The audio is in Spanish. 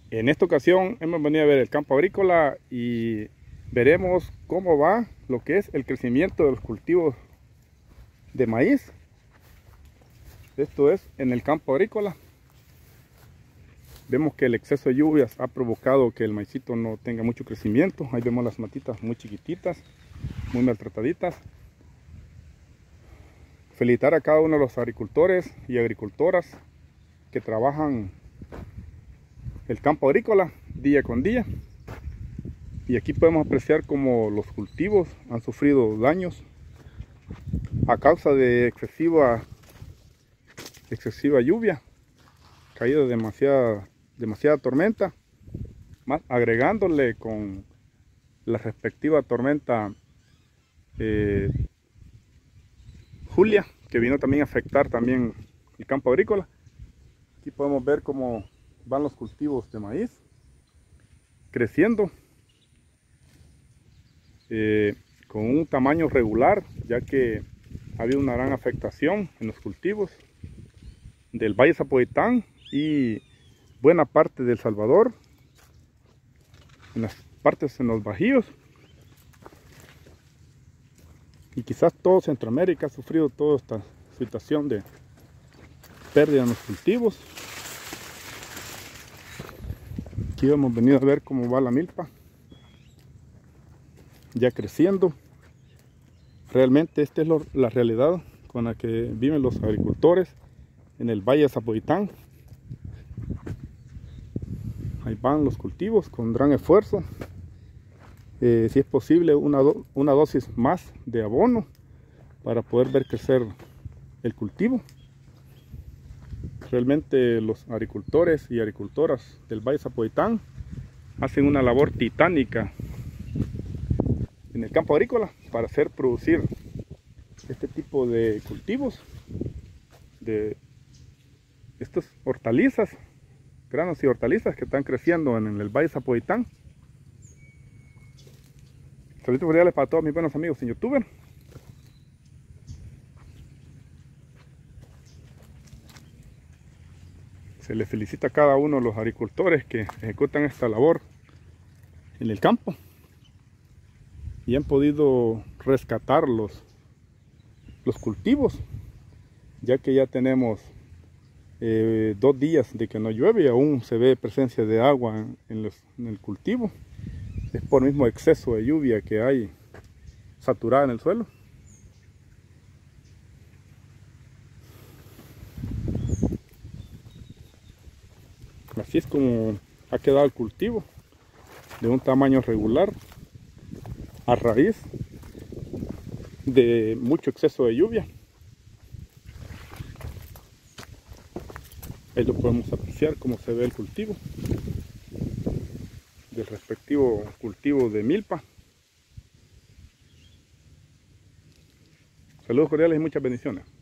En esta ocasión hemos venido a ver el campo agrícola y veremos cómo va lo que es el crecimiento de los cultivos de maíz. Esto es en el campo agrícola. Vemos que el exceso de lluvias ha provocado que el maicito no tenga mucho crecimiento. Ahí vemos las matitas muy chiquititas, muy maltrataditas. Felicitar a cada uno de los agricultores y agricultoras que trabajan el campo agrícola día con día. Y aquí podemos apreciar cómo los cultivos han sufrido daños a causa de excesiva lluvia, caída de demasiada tormenta, más agregándole con la respectiva tormenta Julia, que vino también a afectar también el campo agrícola. Aquí podemos ver cómo van los cultivos de maíz creciendo con un tamaño regular, ya que ha habido una gran afectación en los cultivos del Valle Zapoitán y buena parte de El Salvador, en las partes en los bajíos, y quizás todo Centroamérica ha sufrido toda esta situación de pérdida en los cultivos. Aquí hemos venido a ver cómo va la milpa ya creciendo. Realmente esta es la realidad con la que viven los agricultores en el Valle Zapoitán. Ahí van los cultivos con gran esfuerzo. Si es posible, una dosis más de abono para poder ver crecer el cultivo. Realmente los agricultores y agricultoras del Valle Zapoitán hacen una labor titánica en el campo agrícola para hacer producir este tipo de cultivos, de estas hortalizas, granos y hortalizas que están creciendo en el Valle Zapoitán. Saludos cordiales para todos mis buenos amigos en YouTube. Se les felicita a cada uno de los agricultores que ejecutan esta labor en el campo y han podido rescatar los cultivos, ya que ya tenemos 2 días de que no llueve y aún se ve presencia de agua en el cultivo. Es por el mismo exceso de lluvia que hay saturada en el suelo. Así es como ha quedado el cultivo, de un tamaño regular, a raíz de mucho exceso de lluvia. Ahí lo podemos apreciar cómo se ve el cultivo, del respectivo cultivo de milpa. Saludos cordiales y muchas bendiciones.